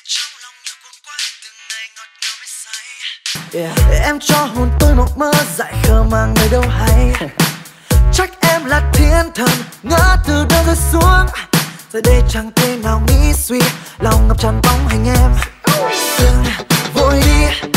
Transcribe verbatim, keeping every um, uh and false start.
Yeah. Em cho hồn tôi một mơ dại khờ mà người đâu hay. Chắc em là thiên thần ngỡ từ đâu rơi xuống. Giờ đây chẳng thể nào nghĩ suy, lòng ngập tràn bóng hình em. Đừng vội đi,